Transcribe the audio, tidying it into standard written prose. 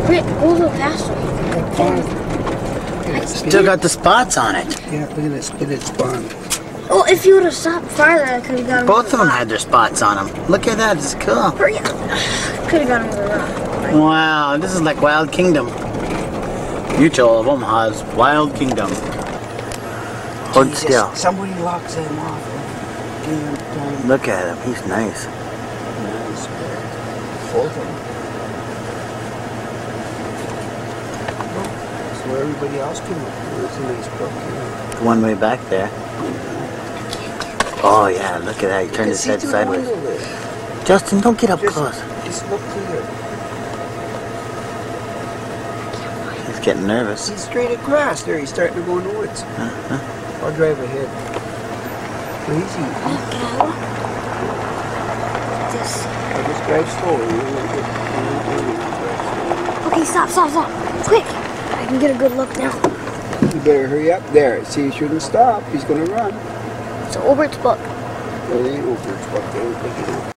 Wait, go a little faster. Still got the spots on it. Yeah, look at this. Look at its spawn. Oh, if you would have stopped farther, I could have got him. Both of them had their spots on them. Look at that, it's cool. Hurry up. Could have got him with a rock. Right? Wow, this is like Wild Kingdom. Utah of Omaha's Wild Kingdom. Hold Jesus, still. Somebody locks him off. Look at him, he's nice. Nice. Fulton. That's where everybody else came up. It's a nice brook here. The one way back there. Oh yeah, look at that, he turned his head sideways. Justin, don't get up close. Just look through there. He's getting nervous. He's straight across there. He's starting to go in the woods. I'll drive ahead. Easy. This. I'll just drive slowly. Okay, stop. Quick. I can get a good look now. You better hurry up there. See, you shouldn't stop. He's going to run. It's Obert's book. Well, it ain't Obert's book. They don't pick it up.